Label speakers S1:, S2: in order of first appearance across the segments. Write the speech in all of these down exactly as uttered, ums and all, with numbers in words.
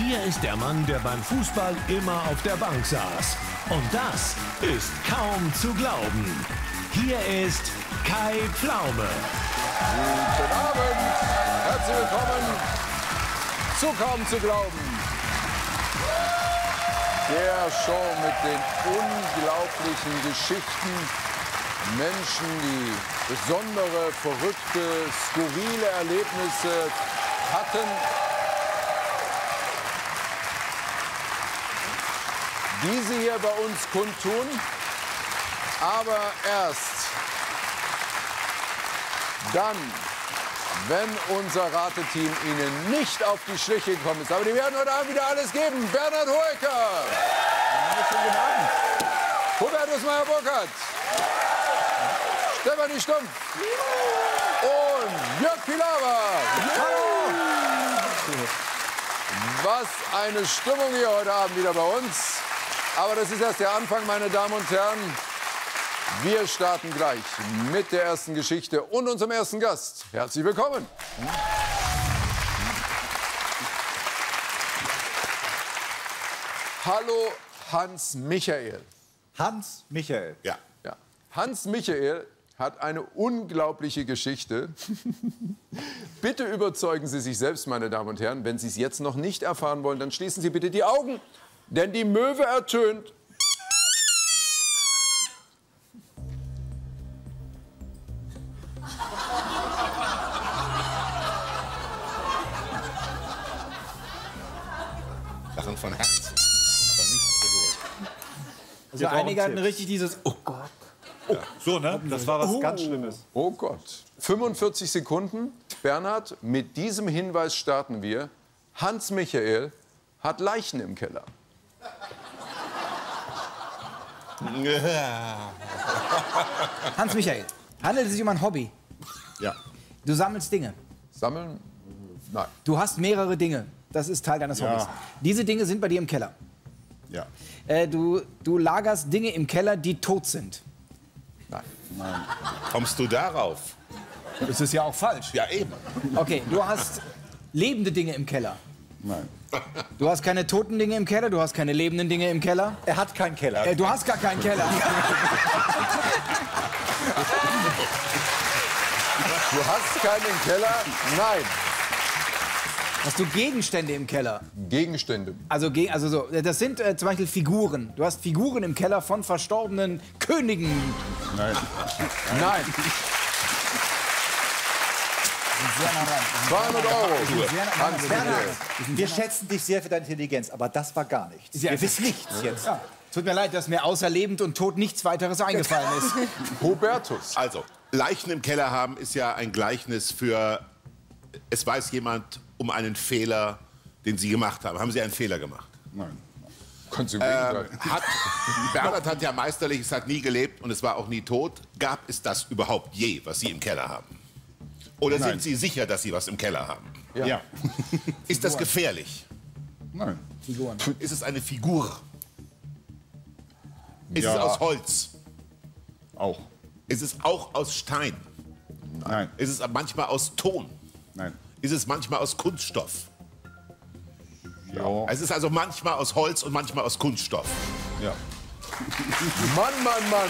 S1: Hier ist der Mann, der beim Fußball immer auf der Bank saß. Und das ist kaum zu glauben. Hier ist Kai Pflaume.
S2: Guten Abend, herzlich willkommen zu Kaum zu glauben. Der Show mit den unglaublichen Geschichten. Menschen, die besondere, verrückte, skurrile Erlebnisse hatten. Die sie hier bei uns kundtun. Aber erst dann, wenn unser Rateteam ihnen nicht auf die Schliche gekommen ist. Aber die werden heute Abend wieder alles geben. Bernhard Hoeker. Schönen guten Abend. Hubertus Meyer-Burkhardt. Stefanie Stumpf. Und Jörg Pilawa. Hallo. Was eine Stimmung hier heute Abend wieder bei uns. Aber das ist erst der Anfang, meine Damen und Herren. Wir starten gleich mit der ersten Geschichte und unserem ersten Gast. Herzlich willkommen. Hallo Hans Michael.
S3: Hans Michael.
S2: Ja. Ja. Hans Michael hat eine unglaubliche Geschichte. Bitte überzeugen Sie sich selbst, meine Damen und Herren. Wenn Sie es jetzt noch nicht erfahren wollen, dann schließen Sie bitte die Augen. Denn die Möwe ertönt.
S4: Lachen von Herzen, aber nicht verloren.
S3: Also einige hatten richtig dieses Oh Gott. Oh. So, ne? Das war was oh. ganz Schlimmes.
S2: Oh Gott. fünfundvierzig Sekunden. Bernhard, mit diesem Hinweis starten wir. Hans Michael hat Leichen im Keller.
S5: Hans Michael, handelt es sich um ein Hobby?
S4: Ja.
S5: Du sammelst Dinge?
S2: Sammeln? Nein.
S5: Du hast mehrere Dinge. Das ist Teil deines
S4: Ja.
S5: Hobbys. Diese Dinge sind bei dir im Keller.
S4: Ja.
S5: Äh, du, du lagerst Dinge im Keller, die tot sind.
S2: Nein.
S4: Nein. Kommst du darauf?
S5: Das ist ja auch falsch.
S4: Ja, eben.
S5: Okay, du hast lebende Dinge im Keller.
S4: Nein.
S5: Du hast keine toten Dinge im Keller, du hast keine lebenden Dinge im Keller.
S3: Er hat keinen Keller.
S5: Äh, du hast gar keinen Keller.
S2: Du hast keinen Keller? Nein.
S5: Hast du Gegenstände im Keller?
S2: Gegenstände.
S5: Also, ge- also so, das sind äh, zum Beispiel Figuren. Du hast Figuren im Keller von verstorbenen Königen.
S4: Nein.
S2: Nein.
S5: Sehr nah dran.
S2: zweihundert Euro.
S5: Sehr nah dran.
S2: Hans
S5: Bernhard.
S2: Michael.
S3: Wir schätzen dich sehr für deine Intelligenz, aber das war gar nichts.
S5: Ja.
S3: Wir wissen nichts jetzt.
S5: Ja. Tut mir leid, dass mir außer lebend und tot nichts weiteres eingefallen ist.
S2: Hubertus.
S4: Also, Leichen im Keller haben ist ja ein Gleichnis für, es weiß jemand um einen Fehler, den Sie gemacht haben. Haben Sie einen Fehler gemacht?
S6: Nein.
S2: Kannst du
S4: Ähm,
S2: ähm,
S4: hat, Bernhard hat ja meisterlich, es hat nie gelebt und es war auch nie tot. Gab es das überhaupt je, was Sie im Keller haben? Oder
S6: Nein.
S4: sind Sie sicher, dass Sie was im Keller haben?
S2: Ja.
S6: Ja.
S4: Ist das gefährlich?
S6: Nein.
S5: Figuren.
S4: Ist es eine Figur? Ist
S6: Ja.
S4: es aus Holz?
S6: Auch.
S4: Ist es auch aus Stein?
S6: Nein.
S4: Ist es manchmal aus Ton?
S6: Nein.
S4: Ist es manchmal aus Kunststoff?
S6: Ja.
S4: Es ist also manchmal aus Holz und manchmal aus Kunststoff.
S6: Ja.
S2: Mann, Mann, Mann.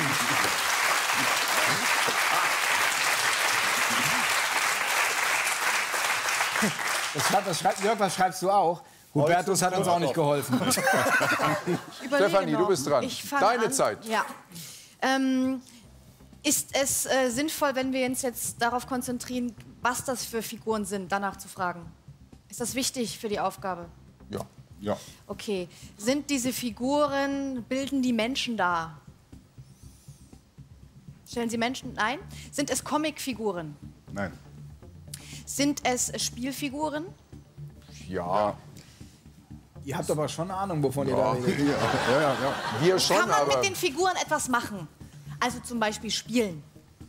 S5: Das schreibt, das schreibt, Jörg, was schreibst du auch? Hubertus hat uns auch nicht geholfen.
S7: Überlege
S2: Stefanie,
S7: noch.
S2: du bist dran.
S7: Ich fang
S2: Deine
S7: an.
S2: Zeit.
S7: Ja. Ähm, ist es äh, sinnvoll, wenn wir uns jetzt darauf konzentrieren, was das für Figuren sind, danach zu fragen? Ist das wichtig für die Aufgabe?
S2: Ja.
S6: Ja.
S7: Okay. Sind diese Figuren, bilden die Menschen dar? Stellen sie Menschen? Nein. Sind es Comicfiguren?
S6: Nein.
S7: Sind es Spielfiguren?
S2: Ja.
S5: Ihr habt aber schon Ahnung, wovon ihr da redet.
S6: Ja, ja, ja.
S2: Wir schon,
S7: Kann man
S2: aber...
S7: mit den Figuren etwas machen? Also zum Beispiel spielen.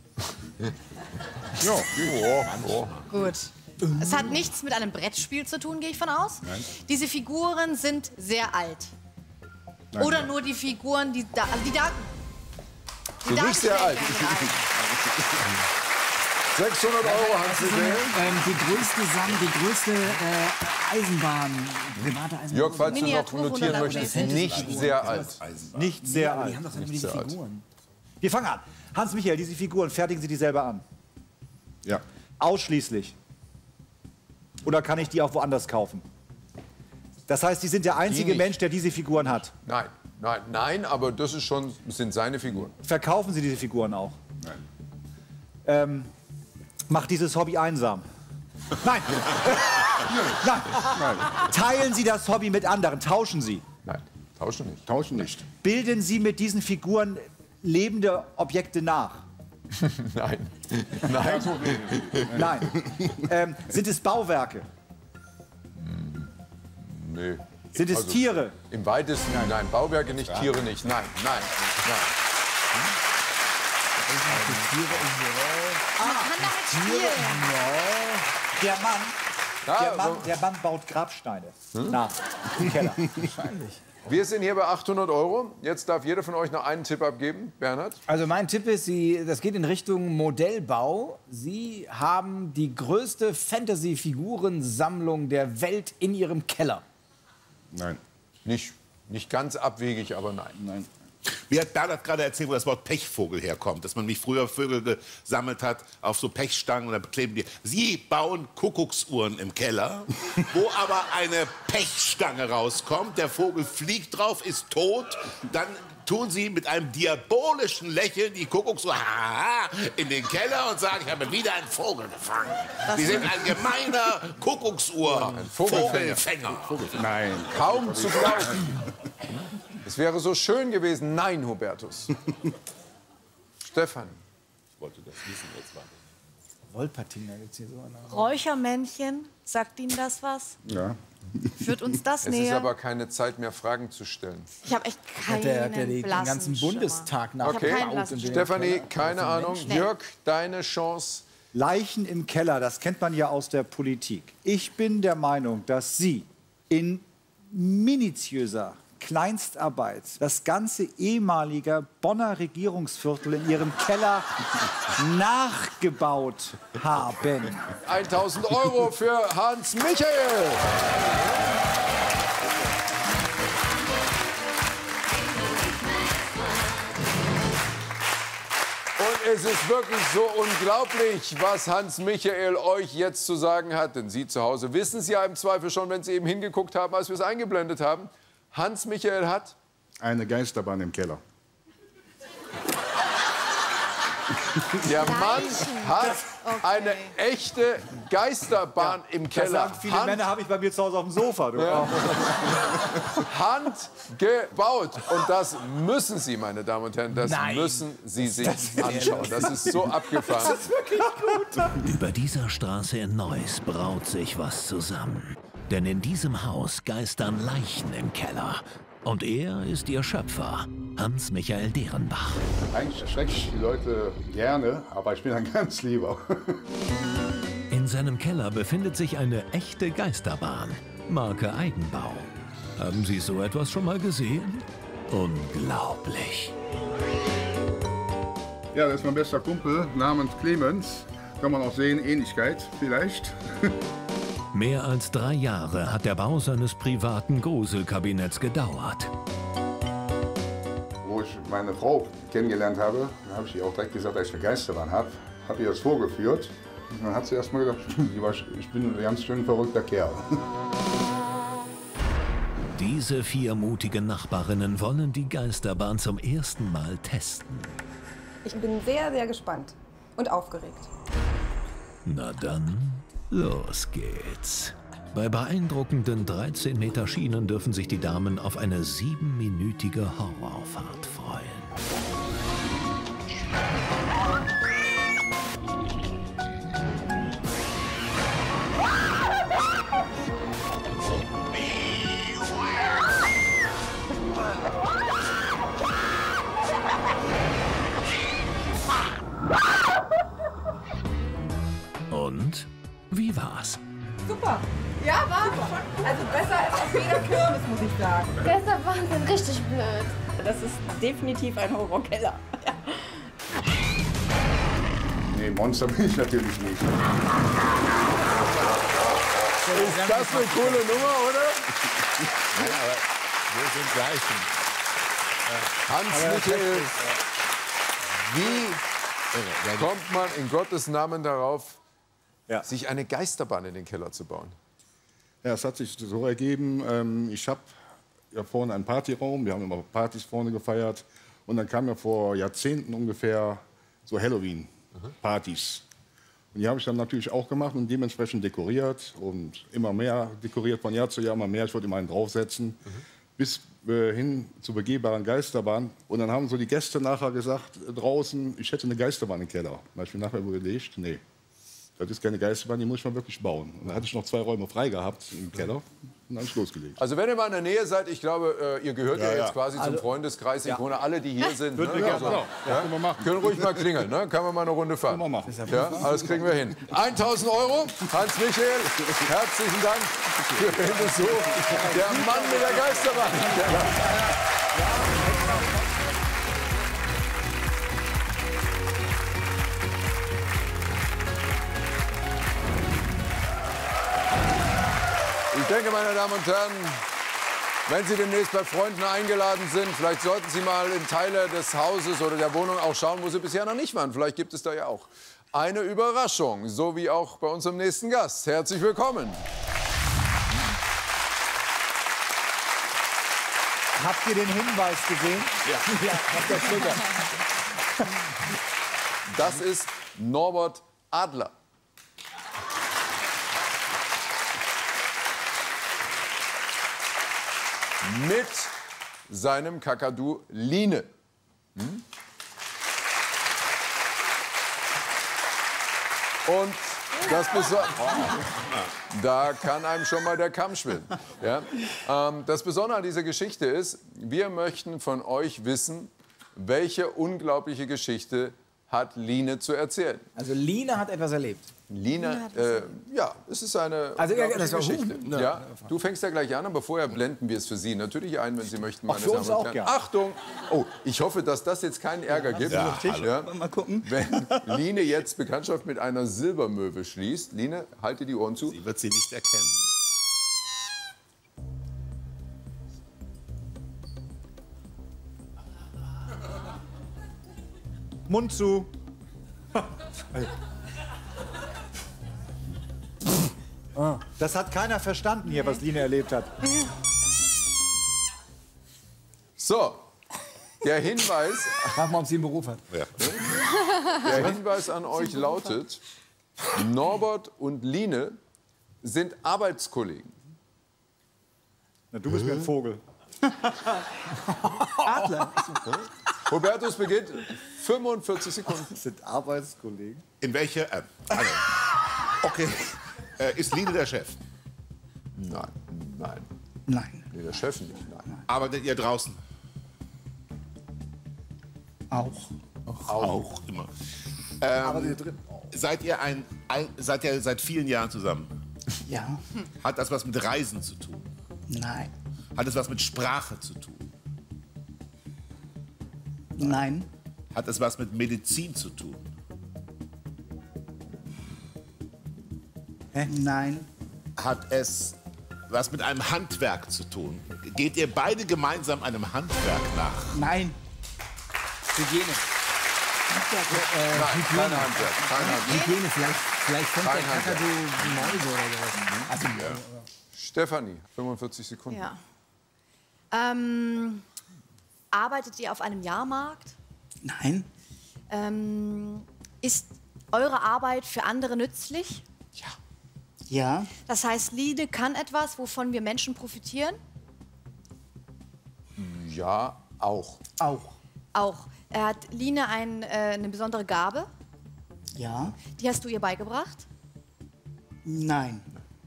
S6: Ja.
S2: Oh, oh.
S7: Gut. Es hat nichts mit einem Brettspiel zu tun, gehe ich von aus.
S6: Nein.
S7: Diese Figuren sind sehr alt.
S6: Nein.
S7: Oder nur die Figuren, die da... Also die da die
S2: Sind nicht sehr alt.
S7: Darsteller sind alt.
S2: sechshundert Euro, Hans-Michael.
S5: Ähm, die größte Sam die größte äh, Eisenbahn, private Eisenbahn.
S2: Jörg, falls du noch
S7: Miniaturwunder
S2: notieren
S7: da
S2: möchtest,
S7: steht.
S2: nicht sehr alt.
S3: Nicht sehr
S5: Aber die
S3: alt.
S5: haben doch dann immer diese
S2: sehr alt.
S5: Figuren.
S3: Wir fangen an. Hans-Michael, diese Figuren, fertigen Sie die selber an?
S6: Ja.
S3: Ausschließlich. Oder kann ich die auch woanders kaufen? Das heißt, Sie sind der einzige
S2: nicht.
S3: Mensch, der diese Figuren hat.
S2: Nein, nein, nein, aber das ist schon, das sind seine Figuren.
S3: Verkaufen Sie diese Figuren auch?
S6: Nein.
S3: Ähm, macht dieses Hobby einsam? Nein. Nein.
S6: Nein.
S3: Teilen Sie das Hobby mit anderen? Tauschen Sie?
S2: Nein, tauschen nicht.
S6: Tauschen nicht.
S3: Bilden Sie mit diesen Figuren lebende Objekte nach?
S2: Nein. Nein.
S3: Nein. ähm, sind es Bauwerke?
S2: Nee.
S3: Sind es
S2: Also,
S3: Tiere?
S2: Im weitesten, nein. nein, Bauwerke nicht, Tiere nicht. Nein, nein, nein.
S7: Man kann damit spielen.
S3: Der Mann,
S2: Ja,
S3: der Mann,
S2: so-
S3: der Mann baut Grabsteine nach im Keller.
S2: Wir sind hier bei achthundert Euro. Jetzt darf jeder von euch noch einen Tipp abgeben. Bernhard?
S5: Also mein Tipp ist, Sie, das geht in Richtung Modellbau. Sie haben die größte Fantasy-Figurensammlung der Welt in Ihrem Keller.
S6: Nein.
S2: Nicht, nicht ganz abwegig, aber nein.
S6: Nein.
S4: Mir hat Bernhard gerade erzählt, wo das Wort Pechvogel herkommt. Dass man mich früher Vögel gesammelt hat auf so Pechstangen und dann kleben die. Sie bauen Kuckucksuhren im Keller, wo aber eine Pechstange rauskommt. Der Vogel fliegt drauf, ist tot. Dann tun sie mit einem diabolischen Lächeln die Kuckucksuhr in den Keller und sagen, ich habe wieder einen Vogel gefangen. Sie sind ein gemeiner Kuckucksuhr.
S2: Vogelfänger.
S4: Vogelfänger.
S6: Nein.
S2: Kaum zu glauben. Es wäre so schön gewesen. Nein, Hubertus. Stefan.
S5: Wolpertinger gibt's hier so. Eine.
S7: Räuchermännchen, sagt Ihnen das was?
S6: Ja.
S7: Führt uns das
S2: Es ist
S7: näher?
S2: aber keine Zeit mehr, Fragen zu stellen.
S7: Ich habe echt keinen
S5: Hat der, hat der den
S7: blassen
S5: ganzen
S7: Schimmer.
S5: Bundestag nach.
S2: Okay,
S7: keinen blassen Schimmer.
S2: Stefanie, keine Ahnung.
S7: Nee.
S2: Jörg, deine Chance.
S3: Leichen im Keller, das kennt man ja aus der Politik. Ich bin der Meinung, dass Sie in minutiöser Kleinstarbeit das ganze ehemalige Bonner Regierungsviertel in Ihrem Keller nachgebaut haben.
S2: tausend Euro für Hans Michael. Und es ist wirklich so unglaublich, was Hans Michael euch jetzt zu sagen hat. Denn Sie zu Hause wissen es ja im Zweifel schon, wenn Sie eben hingeguckt haben, als wir es eingeblendet haben. Hans Michael hat
S6: Eine Geisterbahn im Keller.
S2: Der Mann hat
S7: Okay.
S2: eine echte Geisterbahn im
S3: Das
S2: Keller.
S3: sagen viele
S2: Hand,
S3: Männer, habe ich bei mir zu Hause auf dem Sofa. Du.
S2: handgebaut. Und das müssen Sie, meine Damen und Herren, das
S5: Nein.
S2: müssen Sie sich anschauen. Das ist so abgefahren.
S1: Über dieser Straße in Neuss braut sich was zusammen. Denn in diesem Haus geistern Leichen im Keller. Und er ist ihr Schöpfer, Hans Michael Derenbach.
S6: Eigentlich erschrecke ich die Leute gerne, aber ich bin ein ganz lieber.
S1: In seinem Keller befindet sich eine echte Geisterbahn, Marke Eigenbau. Haben Sie so etwas schon mal gesehen? Unglaublich.
S6: Ja, das ist mein bester Kumpel namens Clemens. Kann man auch sehen, Ähnlichkeit vielleicht.
S1: Mehr als drei Jahre hat der Bau seines privaten Gruselkabinetts gedauert.
S6: Wo ich meine Frau kennengelernt habe, habe ich ihr auch direkt gesagt, dass ich eine Geisterbahn habe. Habe ihr das vorgeführt. Und dann hat sie erst mal gedacht, ich bin ein ganz schön verrückter Kerl.
S1: Diese vier mutigen Nachbarinnen wollen die Geisterbahn zum ersten Mal testen.
S8: Ich bin sehr, sehr gespannt und aufgeregt.
S1: Na dann, los geht's. Bei beeindruckenden dreizehn Meter Schienen dürfen sich die Damen auf eine siebenminütige Horrorfahrt freuen. Und wie war's?
S8: Super. Ja, war schon. Also besser als auf jeder Kirmes, muss ich sagen.
S9: Gestern waren sie richtig blöd.
S8: Das ist definitiv ein Horrorkeller.
S6: Nee, Nee, Monster bin ich natürlich nicht.
S2: Ist das eine coole Nummer, oder?
S4: Ja, aber wir sind gleichen.
S2: Hans-Michael, wie kommt man in Gottes Namen darauf,
S3: Ja.
S2: sich eine Geisterbahn in den Keller zu bauen?
S6: Ja, es hat sich so ergeben, ähm, ich habe ja vorne einen Partyraum, wir haben immer Partys vorne gefeiert. Und dann kam ja vor Jahrzehnten ungefähr so Halloween-Partys. Und die habe ich dann natürlich auch gemacht und dementsprechend dekoriert und immer mehr dekoriert, von Jahr zu Jahr immer mehr. Ich wollte immer einen draufsetzen, mhm. bis äh, hin zur begehbaren Geisterbahn. Und dann haben so die Gäste nachher gesagt, äh, draußen, ich hätte eine Geisterbahn im Keller. Da habe ich mir nachher überlegt, nee, das ist keine Geisterbahn, die muss ich mal wirklich bauen. Und da hatte ich noch zwei Räume frei gehabt im Keller. Und dann habe ich losgelegt.
S2: Also wenn ihr mal in der Nähe seid, ich glaube, äh, ihr gehört ja,
S6: Ja,
S2: ja jetzt
S6: ja.
S2: quasi zum
S3: Also-
S2: Freundeskreis. Ich
S3: Ja.
S2: wohne alle, die hier sind.
S6: Würden
S2: Ne?
S6: wir gerne
S2: Also,
S6: machen. Ja, können wir machen.
S2: können ruhig mal klingeln, ne? Kann man mal eine Runde fahren.
S6: Können wir machen.
S2: Ja, alles kriegen wir hin. tausend Euro, Hans-Michael, herzlichen Dank für den Besuch. Der Mann mit der Geisterbahn. Ich denke, meine Damen und Herren, wenn Sie demnächst bei Freunden eingeladen sind, vielleicht sollten Sie mal in Teile des Hauses oder der Wohnung auch schauen, wo Sie bisher noch nicht waren. Vielleicht gibt es da ja auch eine Überraschung, so wie auch bei unserem nächsten Gast. Herzlich willkommen.
S3: Habt ihr den Hinweis gesehen?
S4: Ja.
S3: Auf der Schulter.
S2: Das ist Norbert Adler. Mit seinem Kakadu Line. Hm? Und das Besondere, da kann einem schon mal der Kamm schwimmen. Ja? Ähm, das Besondere an dieser Geschichte ist, wir möchten von euch wissen, welche unglaubliche Geschichte hat Line zu erzählen.
S5: Also Line hat etwas erlebt.
S2: Line, äh, ja, es ist eine
S5: Also, ja,
S2: unglaubliche
S5: das war-
S2: Geschichte.
S5: Ja.
S2: Ja, du fängst ja gleich an, aber vorher blenden wir es für Sie natürlich ein, wenn Sie möchten. Meine
S3: für uns
S2: Damen und
S3: auch
S2: Herren.
S3: gern.
S2: Achtung! Oh, ich hoffe, dass das jetzt keinen Ärger gibt.
S4: Ja,
S2: Ja.
S3: Mal gucken.
S2: Wenn Line jetzt Bekanntschaft mit einer Silbermöwe schließt. Line, halte die Ohren zu.
S4: Sie wird sie nicht erkennen.
S3: Mund zu. Das hat keiner verstanden hier, was Line erlebt hat.
S2: So, der Hinweis,
S5: Frag mal, ob sie einen Beruf hat.
S4: Ja.
S2: der Hinweis an euch lautet, Norbert und Line sind Arbeitskollegen.
S3: Na, du bist mir ein Vogel.
S2: Hubertus beginnt fünfundvierzig Sekunden.
S3: Das sind Arbeitskollegen.
S4: In welche? Äh, also, okay. Äh, ist Line der Chef?
S2: Nein, nein.
S10: Nein,
S2: Nee, der Chef nicht, nein.
S4: Arbeitet ihr draußen?
S10: auch.
S4: Auch immer. Ähm, seid ihr ein, ein, seid ihr seit vielen Jahren zusammen?
S10: Ja,
S4: Hat das was mit Reisen zu tun?
S10: nein,
S4: Hat es was mit Sprache zu tun?
S10: nein,
S4: Hat es was mit Medizin zu tun?
S10: nein,
S4: Hat es was mit einem Handwerk zu tun? Geht ihr beide gemeinsam einem Handwerk nach?
S10: nein,
S5: Hygiene.
S2: Nein, kein Handwerk, kein Handwerk.
S5: Hygiene, vielleicht, vielleicht fängt
S2: Kein
S5: der Kakadu Mäuse oder sowas. Also,
S2: Stefanie, fünfundvierzig Sekunden.
S7: Ja. Ähm, arbeitet ihr auf einem Jahrmarkt?
S10: nein,
S7: Ähm, ist eure Arbeit für andere nützlich?
S10: ja,
S7: Das heißt, Line kann etwas, wovon wir Menschen profitieren?
S2: Ja, auch.
S10: auch,
S7: Auch. Er hat Line ein, äh, eine besondere Gabe.
S10: ja,
S7: Die hast du ihr beigebracht?
S10: nein,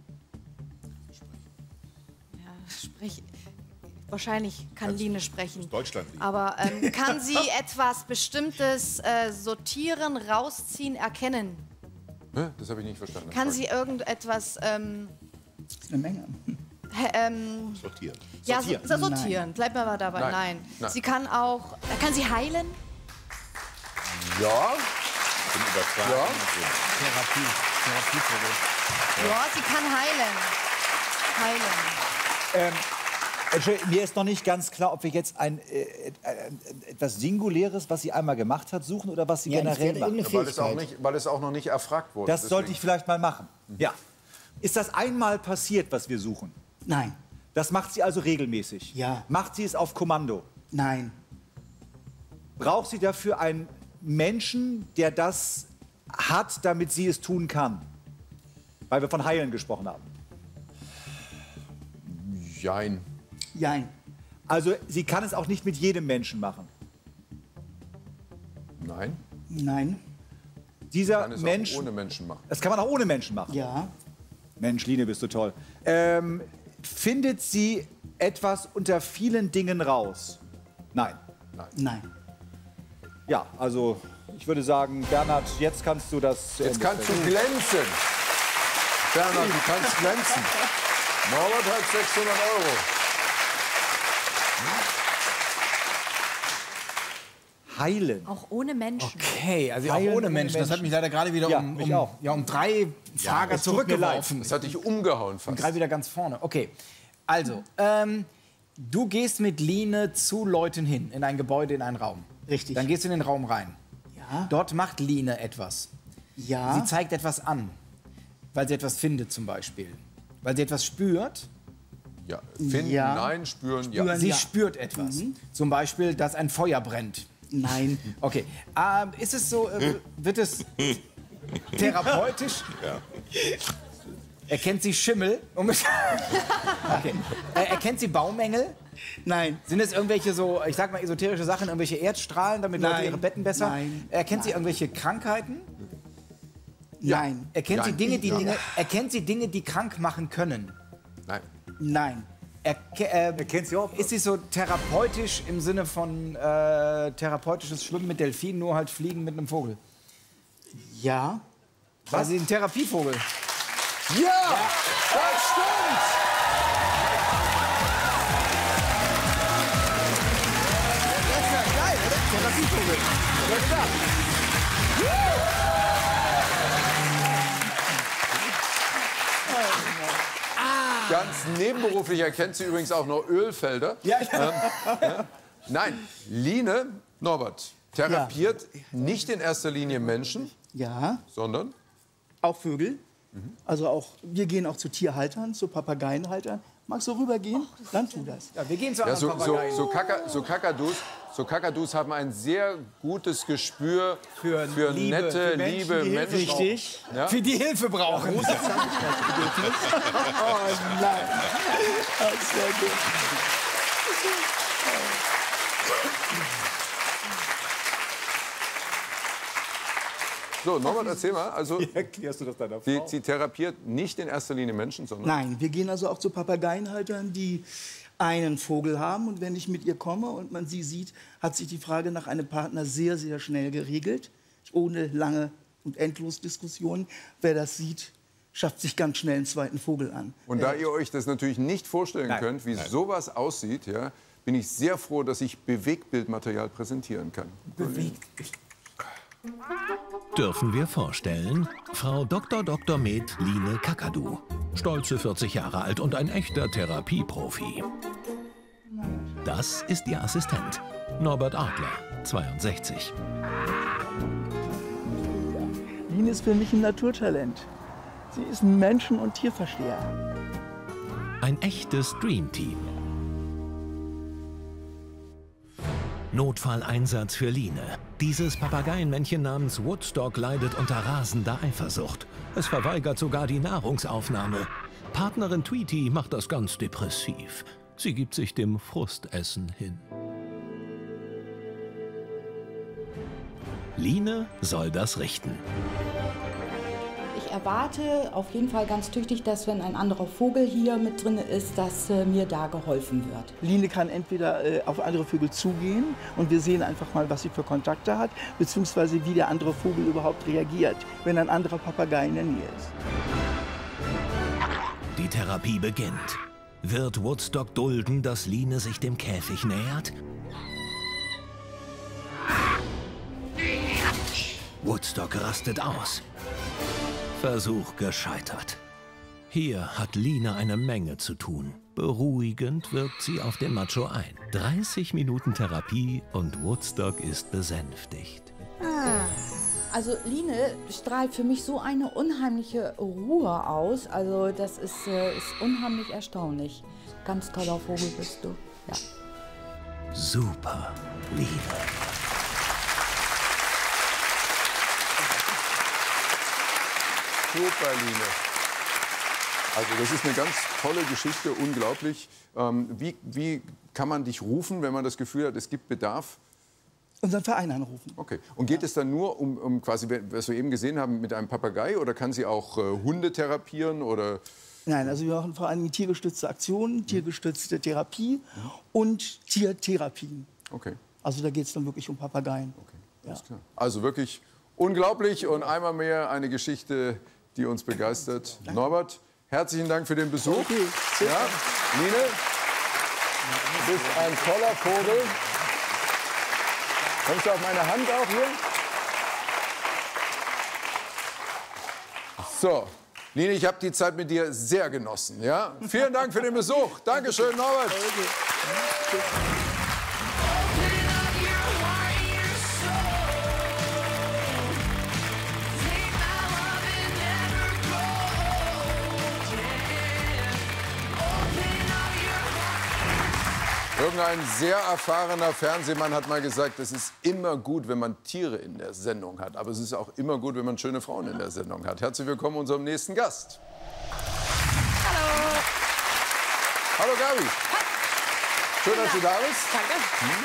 S7: Ja, sprich. Wahrscheinlich kann Line sprechen.
S4: Deutschland liegen.
S7: Aber ähm, kann sie etwas Bestimmtes äh, sortieren, rausziehen, erkennen?
S2: Hä? Das habe ich nicht verstanden.
S7: Kann sie irgendetwas ähm,
S10: das ist eine Menge.
S7: hä- ähm,
S4: Sortieren.
S7: ja, so,
S4: Sortieren.
S7: so, sortieren? Bleib mal mal dabei.
S2: Nein.
S7: Nein.
S2: Nein.
S7: Sie kann auch. Kann sie heilen?
S2: Ja,
S4: im übertragenen Sinne.
S5: Therapie. Therapievogel.
S7: Ja, sie kann heilen. Heilen.
S3: Ähm, Entschuldigung, mir ist noch nicht ganz klar, ob wir jetzt ein, äh, äh, etwas Singuläres, was sie einmal gemacht hat, suchen oder was sie
S10: Ja,
S3: generell
S10: ich werde
S3: macht.
S10: irgendeine
S2: Weil es, auch
S10: Fähigkeit.
S2: nicht, weil es auch noch nicht erfragt wurde.
S3: Das sollte ich
S2: Deswegen-
S3: vielleicht mal machen. Ja. Ist das einmal passiert, was wir suchen?
S10: Nein.
S3: Das macht sie also regelmäßig?
S10: Ja.
S3: Macht sie es auf Kommando?
S10: Nein.
S3: Braucht sie dafür einen Menschen, der das hat, damit sie es tun kann? Weil wir von Heilen gesprochen haben.
S2: Jein.
S10: Jein.
S3: Also sie kann es auch nicht mit jedem Menschen machen.
S2: Nein.
S10: Nein.
S3: Dieser
S2: Kann es
S3: Mensch,
S2: auch ohne Menschen machen.
S3: das kann man auch ohne Menschen machen.
S10: Ja.
S3: Mensch, Line, bist du toll. Ähm, findet sie etwas unter vielen Dingen raus? Nein.
S10: Nein.
S3: Ja, also ich würde sagen, Bernhard, jetzt kannst du das zu
S2: Jetzt
S3: Ende
S2: kannst du
S3: bringen.
S2: glänzen. Bernhard, du kannst glänzen. Norbert hat sechshundert Euro.
S3: Heilen.
S7: Auch ohne Menschen.
S5: Okay, also auch
S3: Heilen
S5: ohne
S3: ohne
S5: Menschen. Das hat
S3: Menschen.
S5: mich leider gerade wieder
S3: Ja,
S5: um,
S3: mich
S5: um,
S3: auch.
S5: ja, um drei Fragen
S3: es tut mir leid.
S5: zurückgeworfen.
S2: Das hat dich umgehauen fast.
S5: Gerade wieder ganz vorne. Okay, also, ähm, du gehst mit Line zu Leuten hin, in ein Gebäude, in einen Raum.
S10: Richtig.
S5: Dann gehst du in den Raum rein.
S10: Ja.
S5: Dort macht Line etwas.
S10: Ja.
S5: Sie zeigt etwas an, weil sie etwas findet zum Beispiel. Weil sie etwas spürt.
S2: Ja. Finden,
S10: Ja.
S2: nein, spüren, ja.
S10: Spüren.
S5: Sie
S10: Ja.
S5: spürt etwas. Zum Beispiel, dass ein Feuer brennt.
S10: Nein.
S5: Okay. Ähm, ist es so, äh, wird es therapeutisch? Erkennt sie Schimmel? Um okay. Äh, erkennt sie Baumängel?
S10: Nein.
S5: Sind es irgendwelche so, ich sag mal, esoterische Sachen, irgendwelche Erdstrahlen, damit Leute
S10: Nein.
S5: ihre Betten besser?
S10: Nein.
S5: Erkennt sie irgendwelche Krankheiten?
S10: Nein.
S5: Erkennt sie
S2: Nein.
S5: Dinge, die
S2: Ja.
S5: Dinge, erkennt sie Dinge, die krank machen können?
S2: Nein.
S10: Nein.
S5: Erke äh,
S3: Erkennt sie auch?
S5: Ist sie so therapeutisch im Sinne von äh, therapeutisches Schwimmen mit Delfinen, nur halt Fliegen mit einem Vogel?
S10: Ja.
S5: War sie ein Therapievogel?
S2: Ja, das stimmt.
S5: Das ist ja geil, oder? Therapievogel. Ja, klar.
S2: Ganz nebenberuflich erkennt sie übrigens auch noch Ölfelder.
S5: Ja,
S2: Ähm, Nein, Line, Norbert, therapiert nicht in erster Linie Menschen,
S10: Ja.
S2: sondern
S10: Auch Vögel. Also auch, wir gehen auch zu Tierhaltern, zu Papageienhaltern. Magst du rübergehen? Dann tu das.
S5: Ja, wir gehen zu
S2: ja,
S5: anderen
S2: so, so,
S5: Papageien.
S2: so, Kaka, so, Kakadus, so Kakadus haben ein sehr gutes Gespür
S5: Für
S2: für,
S5: Liebe,
S2: nette,
S5: für Menschen,
S2: liebe
S5: die
S2: Menschen.
S10: Richtig.
S2: Ja?
S5: Für die Hilfe brauchen.
S10: Oh nein. Das ist sehr gut.
S2: So, Norbert, erzähl mal. Also,
S3: Wie erklärst du das deiner
S2: sie,
S3: Frau?
S2: sie therapiert nicht in erster Linie Menschen, sondern...
S10: Nein, wir gehen also auch zu Papageienhaltern, die einen Vogel haben. Und wenn ich mit ihr komme und man sie sieht, hat sich die Frage nach einem Partner sehr, sehr schnell geregelt. Ohne lange und endlos Diskussionen. Wer das sieht, schafft sich ganz schnell einen zweiten Vogel an.
S2: Und da ihr euch das natürlich nicht vorstellen
S3: Nein.
S2: könnt, wie sowas aussieht, ja, bin ich sehr froh, dass ich Bewegtbildmaterial präsentieren kann.
S1: Dürfen wir vorstellen, Frau Doktor Doktor Med Line Kakadu. Stolze vierzig Jahre alt und ein echter Therapieprofi. Das ist ihr Assistent, Norbert Adler, zweiundsechzig.
S10: Line ist für mich ein Naturtalent. Sie ist ein Menschen- und Tierversteher.
S1: Ein echtes Dreamteam. Notfalleinsatz für Line. Dieses Papageienmännchen namens Woodstock leidet unter rasender Eifersucht. Es verweigert sogar die Nahrungsaufnahme. Partnerin Tweety macht das ganz depressiv. Sie gibt sich dem Frustessen hin. Line soll das richten.
S11: Ich erwarte auf jeden Fall ganz tüchtig, dass wenn ein anderer Vogel hier mit drin ist, dass äh, mir da geholfen wird.
S10: Line kann entweder äh, auf andere Vögel zugehen und wir sehen einfach mal, was sie für Kontakte hat, beziehungsweise wie der andere Vogel überhaupt reagiert, wenn ein anderer Papagei in der Nähe ist.
S1: Die Therapie beginnt. Wird Woodstock dulden, dass Line sich dem Käfig nähert? Woodstock rastet aus. Versuch gescheitert. Hier hat Line eine Menge zu tun. Beruhigend wirkt sie auf den Macho ein. dreißig Minuten Therapie und Woodstock ist besänftigt.
S11: Also Line strahlt für mich so eine unheimliche Ruhe aus. Also das ist, äh, ist unheimlich erstaunlich. Ganz toller Vogel bist du. Ja.
S1: Super, Line.
S2: Super, Line. Also das ist eine ganz tolle Geschichte, unglaublich. Ähm, wie, wie kann man dich rufen, wenn man das Gefühl hat, es gibt Bedarf?
S10: Unseren Verein anrufen.
S2: Okay. Und geht es dann nur um, um quasi, was wir eben gesehen haben, mit einem Papagei, oder kann sie auch äh, Hunde therapieren oder?
S10: Nein, also wir machen vor allem tiergestützte Aktionen, tiergestützte Therapie und Tiertherapien.
S2: Okay.
S10: Also da geht es dann wirklich um Papageien.
S2: Okay. Alles klar. Also wirklich unglaublich und einmal mehr eine Geschichte, die uns begeistert. Danke. Norbert, herzlichen Dank für den Besuch.
S10: Okay.
S2: Ja, Line, du bist ein toller Vogel. Kommst du auf meine Hand auch hier? So, Line, ich habe die Zeit mit dir sehr genossen. Ja? Vielen Dank für den Besuch. Dankeschön, Norbert. Irgendein sehr erfahrener Fernsehmann hat mal gesagt, es ist immer gut, wenn man Tiere in der Sendung hat. Aber es ist auch immer gut, wenn man schöne Frauen in der Sendung hat. Herzlich willkommen unserem nächsten Gast.
S12: Hallo.
S2: Hallo Gabi.
S12: Hi.
S2: Schön, dass du da bist.
S12: Danke.
S2: Hm.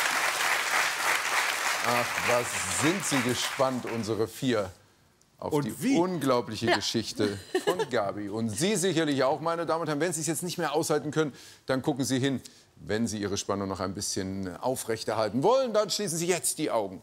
S2: Ach, was sind Sie gespannt, unsere vier, auf
S3: Und
S2: die
S3: wie?
S2: unglaubliche
S12: Ja.
S2: Geschichte von Gabi. Und Sie sicherlich auch, meine Damen und Herren. Wenn Sie es jetzt nicht mehr aushalten können, dann gucken Sie hin. Wenn Sie Ihre Spannung noch ein bisschen aufrechterhalten wollen, dann schließen Sie jetzt die Augen.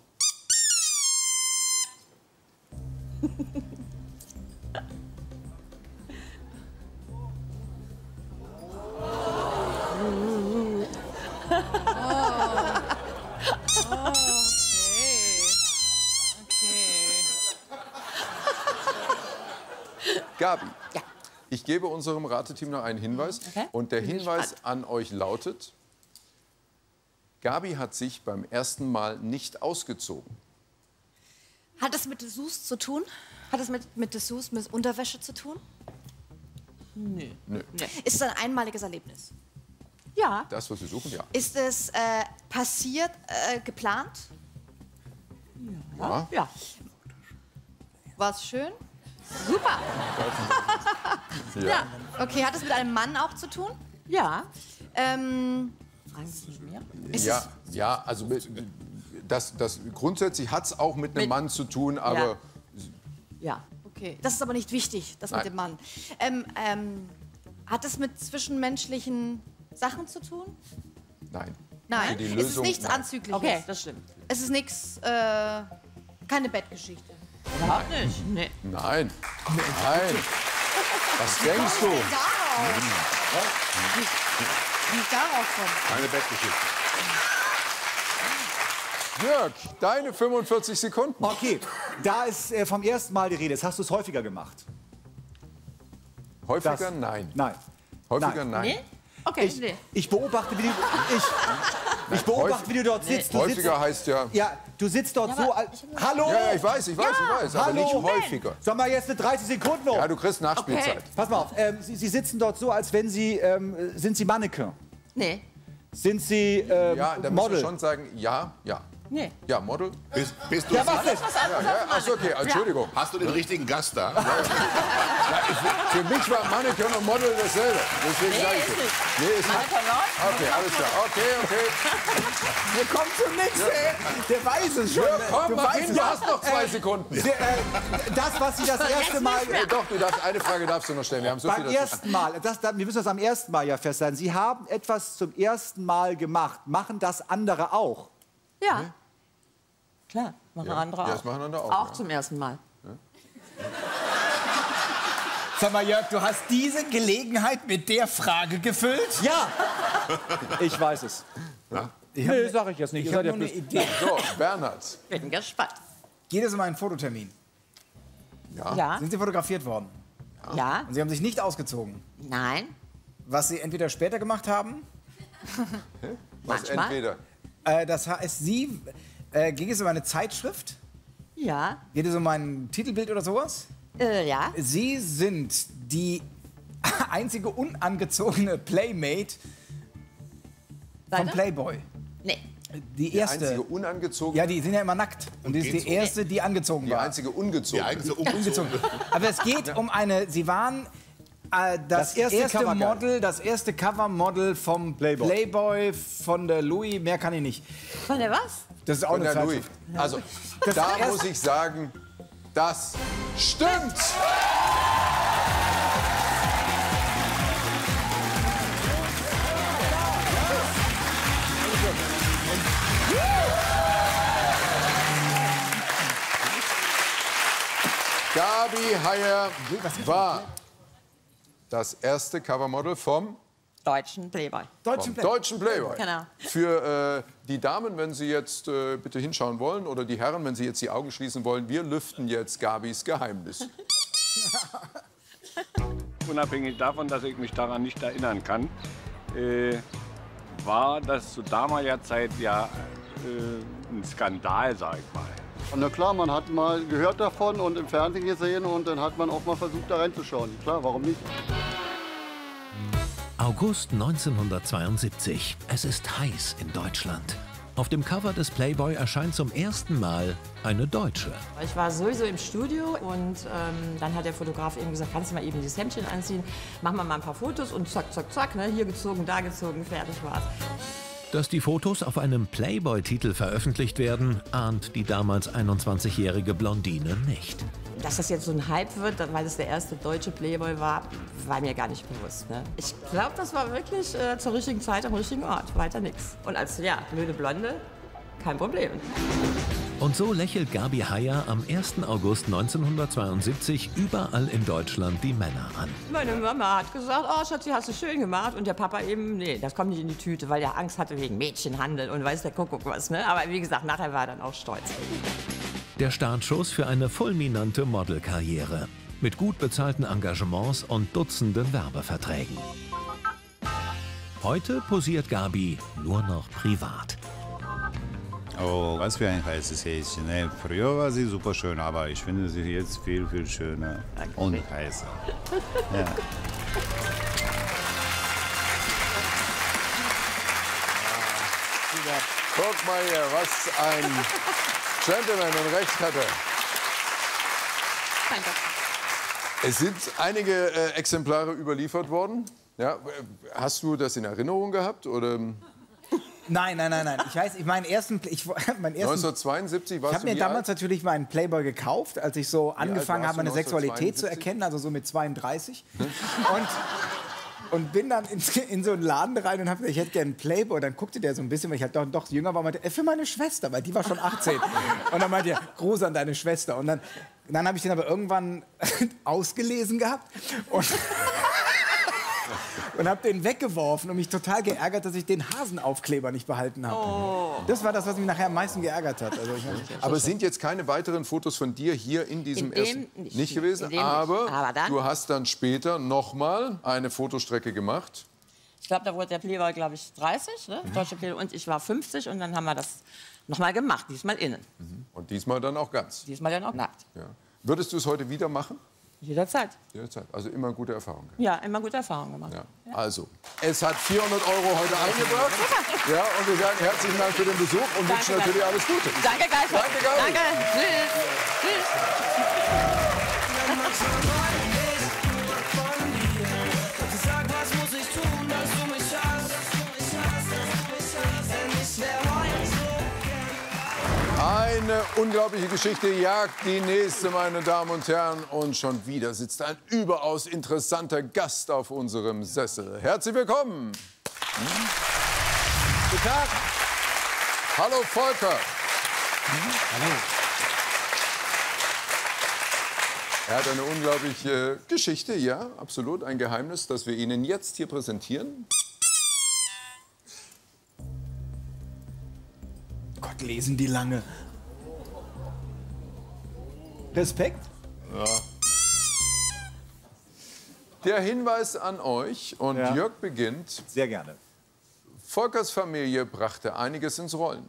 S2: Gabi,
S12: Ja.
S2: ich gebe unserem Rateteam noch einen Hinweis.
S12: Okay.
S2: Und der
S12: Bin
S2: Hinweis
S12: gespannt.
S2: an euch lautet: Gabi hat sich beim ersten Mal nicht ausgezogen.
S7: Hat es mit Dessous zu tun? Hat es mit, mit Dessous, mit Unterwäsche zu tun?
S12: Nö.
S2: Nö.
S12: Nee.
S7: Ist es ein einmaliges Erlebnis?
S12: Ja.
S2: Das, was wir suchen, ja.
S7: Ist es äh, passiert, äh, geplant?
S2: Ja.
S12: Ja.
S7: War es schön?
S12: Super.
S2: Ja.
S12: Ja.
S7: Okay, hat es mit einem Mann auch zu tun?
S12: Ja.
S7: Ähm,
S12: Fragen Sie mich mehr?
S7: ist
S2: Ja, ja, also mit- das, das, grundsätzlich hat es auch mit einem
S12: Mit-
S2: Mann zu tun, aber
S12: Ja.
S7: es, okay, das ist aber nicht wichtig, das
S2: Nein.
S7: mit dem Mann. Ähm, ähm, hat es mit zwischenmenschlichen Sachen zu tun?
S2: nein.
S7: Nein,
S2: Für die
S7: es ist
S2: Lösung,
S7: nichts
S2: nein.
S7: Anzügliches.
S12: Okay, das stimmt.
S7: Es ist nichts, äh, keine Bettgeschichte.
S12: Überhaupt nicht. Nee.
S2: Nein. Nein. Was denkst du?
S7: Wie ich darauf komme.
S4: Keine Bettgeschichte.
S2: Jörg, deine fünfundvierzig Sekunden.
S3: Okay, da ist äh, vom ersten Mal die Rede. Jetzt hast du es häufiger gemacht.
S2: Häufiger
S3: Das-
S2: nein.
S3: Nein.
S2: Häufiger
S3: Nein.
S2: nein.
S12: Nee? Okay,
S3: Ich,
S12: nee.
S3: ich beobachte, wie du, ich, ich beobachte, wie du dort sitzt. Du sitzt
S2: Häufiger heißt ja.
S3: ja, du sitzt dort
S12: Ja,
S3: so.
S12: aber
S3: Als,
S12: ich hab-
S3: hallo?
S2: Ja, ja, ich weiß, ich weiß, ich weiß, aber
S3: Hallo?
S2: nicht häufiger.
S3: Sag mal jetzt eine dreißig Sekunden noch.
S2: Ja, du kriegst Nachspielzeit.
S12: Okay.
S3: Pass mal auf, ähm, Sie, Sie sitzen dort so, als wenn Sie, ähm, sind Sie Mannequin?
S12: Nee.
S3: Sind Sie ähm,
S2: Ja, da musst
S3: Model?
S2: du schon sagen, ja, ja.
S12: Nee.
S2: Ja, Model.
S4: Bist, bist du
S3: Ja, was denn?
S2: Ja, ja, achso, okay, Entschuldigung.
S4: Hast du den richtigen Gast da?
S2: Für mich war Mannequin und Model dasselbe. Deswegen
S12: Nee,
S2: sage ich
S12: ist
S2: das.
S12: nicht.
S2: Nee, ist nicht.
S12: Mannequin Nord?
S2: Okay, alles klar. Okay, okay.
S3: Wir kommen zum nächsten. Der weiß es schon.
S2: Ja, komm,
S3: Du
S2: mach
S3: weißt
S2: hin, du
S3: ja,
S2: hast noch zwei
S3: äh,
S2: Sekunden.
S3: Sie, äh, das, was Sie das erste Mal...
S2: Äh, Doch, du darfst, eine Frage darfst du noch stellen. Wir haben so
S3: Beim
S2: viel dazu.
S3: ersten Mal, das, das, wir müssen das am ersten Mal ja festhalten. Sie haben etwas zum ersten Mal gemacht. Machen das andere auch?
S12: Ja. Klar, machen
S2: Ja,
S12: andere
S2: ja,
S12: auch.
S2: das machen andere auch,
S12: Auch
S2: ja.
S12: zum ersten Mal.
S5: Sag mal, Jörg, du hast diese Gelegenheit mit der Frage gefüllt?
S3: Ja! Ich weiß es.
S4: Ja?
S3: Nee, sag ich jetzt nicht.
S5: Ich
S3: Ihr
S5: habe
S3: seid
S5: nur
S3: ja
S5: eine
S3: bloß-
S5: Idee.
S2: So, Bernhard.
S12: Bin gespannt.
S5: Geht es um einen Fototermin?
S2: Ja.
S12: Ja.
S5: Sind Sie fotografiert worden?
S12: Ja.
S5: Und Sie haben sich nicht ausgezogen?
S12: Nein.
S5: Was Sie entweder später gemacht haben?
S2: Was
S12: Manchmal.
S2: entweder?
S5: Äh, das heißt, Sie... Äh, ging es um eine Zeitschrift?
S12: Ja.
S5: Geht es um ein Titelbild oder sowas?
S12: Äh, ja.
S5: Sie sind die einzige unangezogene Playmate von
S12: Weiter?
S5: Playboy.
S12: Nee.
S5: Die
S2: Die
S5: erste.
S2: einzige unangezogene?
S5: Ja, die sind ja immer nackt. Und die ist
S4: geht's
S5: die
S4: um-
S5: erste, die angezogen
S2: Die
S5: war.
S2: einzige ungezogene.
S4: Die einzige
S5: Ungezogen. Aber es geht um eine. Sie waren äh, das,
S3: Das erste
S5: erste,
S3: Covergirl.
S5: Model, das erste Covermodel vom
S3: Playboy.
S5: Playboy von der Louis. Mehr kann ich nicht.
S12: Von der was?
S5: Das ist auch
S2: Von
S5: eine
S2: der Louis.
S5: Zeitschrift.
S2: Also,
S5: Das
S2: da
S5: erste-
S2: muss ich sagen, das stimmt. Gabi Haier war das erste Covermodel vom
S12: Deutschen Playboy.
S5: Deutschen
S2: vom
S5: Playboy.
S2: deutschen Playboy.
S12: Genau.
S2: Für äh, die Damen, wenn Sie jetzt äh, bitte hinschauen wollen, oder die Herren, wenn Sie jetzt die Augen schließen wollen, wir lüften jetzt Gabis Geheimnis.
S13: Unabhängig davon, dass ich mich daran nicht erinnern kann, äh, war das zu damaliger Zeit ja äh, ein Skandal, sag ich mal.
S14: Na klar, man hat mal gehört davon und im Fernsehen gesehen und dann hat man auch mal versucht, da reinzuschauen. Klar, warum nicht?
S1: August neunzehnhundertzweiundsiebzig. Es ist heiß in Deutschland. Auf dem Cover des Playboy erscheint zum ersten Mal eine Deutsche.
S15: Ich war sowieso im Studio und ähm, dann hat der Fotograf eben gesagt, kannst du mal eben dieses Hemdchen anziehen, machen wir mal ein paar Fotos und zack, zack, zack, ne, hier gezogen, da gezogen, fertig war's.
S1: Dass die Fotos auf einem Playboy-Titel veröffentlicht werden, ahnt die damals einundzwanzigjährige Blondine nicht.
S15: Dass das jetzt so ein Hype wird, weil es der erste deutsche Playboy war, war mir gar nicht bewusst. Ne? Ich glaube, das war wirklich äh, zur richtigen Zeit am richtigen Ort, weiter nix. Und als, ja, blöde Blonde, kein Problem.
S1: Und so lächelt Gabi Haier am ersten August neunzehnhundertzweiundsiebzig überall in Deutschland die Männer an.
S15: Meine Mama hat gesagt, oh Schatzi, hast du schön gemacht. Und der Papa eben, nee, das kommt nicht in die Tüte, weil er Angst hatte wegen Mädchenhandel und weiß der Kuckuck was. Ne? Aber wie gesagt, nachher war er dann auch stolz.
S1: Der Startschuss für eine fulminante Modelkarriere. Mit gut bezahlten Engagements und Dutzenden Werbeverträgen. Heute posiert Gabi nur noch privat.
S16: Oh, was für ein heißes Häschen. Ne? Früher war sie super schön, aber ich finde sie jetzt viel, viel schöner und heißer. Ja.
S2: Guck mal hier, was ein Gentleman und Recht hatte.
S15: Danke.
S2: Es sind einige äh, Exemplare überliefert worden. Ja, hast du das in Erinnerung gehabt? Oder?
S5: Nein, nein, nein, nein. Ich weiß, ich meinen ersten, ich, mein ersten
S2: neunzehnhundertzweiundsiebzig warst
S5: Ich habe
S2: du
S5: mir
S2: wie
S5: damals
S2: alt?
S5: natürlich meinen Playboy gekauft, als ich so angefangen
S2: warst
S5: habe, meine
S2: du
S5: Sexualität zu
S2: neunzehnhundertzweiundsiebzig?
S5: erkennen, also so mit zweiunddreißig. Und, und bin dann in, in so einen Laden rein und habe gesagt, ich hätte gerne einen Playboy. Dann guckte der so ein bisschen, weil ich halt doch, doch jünger war, und meinte, äh, für meine Schwester, weil die war schon achtzehn. Und dann meinte er, Gruß an deine Schwester. Und dann, dann habe ich den aber irgendwann ausgelesen gehabt und und habe den weggeworfen und mich total geärgert, dass ich den Hasenaufkleber nicht behalten habe.
S2: Oh.
S5: Das war das, was mich nachher am meisten geärgert hat. Also ich
S2: Aber sind jetzt keine weiteren Fotos von dir hier in diesem
S15: In dem
S2: ersten
S15: nicht.
S2: nicht gewesen?
S15: In dem nicht.
S2: Aber,
S15: Aber dann-
S2: du hast dann später noch mal eine Fotostrecke gemacht.
S15: Ich glaube, da wurde der Playboy, glaube ich, dreißig, ne? Deutsche Playboy, und ich war fünfzig und dann haben wir das nochmal gemacht, diesmal innen.
S2: Und diesmal dann auch ganz.
S15: Diesmal dann auch nackt.
S2: Ja. Würdest du es heute wieder machen?
S15: Jederzeit.
S2: Jederzeit. Also immer gute Erfahrungen.
S15: Ja, immer gute Erfahrungen gemacht.
S2: Ja. Also, es hat vierhundert Euro heute eingebracht. Ja, und wir sagen herzlichen Dank für den Besuch und
S15: Danke,
S2: wünschen natürlich
S15: danke.
S2: alles Gute.
S15: Danke, Geist.
S2: Danke, Gabi.
S15: Danke. Tschüss. Tschüss.
S17: Sag, was muss ich tun, dass du mich hast? Denn ich wär heute so
S2: Eine unglaubliche Geschichte jagt die nächste, meine Damen und Herren. Und schon wieder sitzt ein überaus interessanter Gast auf unserem Sessel. Herzlich willkommen. Hm? Guten Tag. Hallo, Volker. Hallo. Er hat eine unglaubliche Geschichte, ja, absolut. Ein Geheimnis, das wir Ihnen jetzt hier präsentieren.
S5: Gott, lesen die lange. Respekt.
S2: Ja. Der Hinweis an euch, und
S3: Ja.
S2: Jörg beginnt.
S3: Sehr gerne.
S2: Volkers Familie brachte einiges ins Rollen.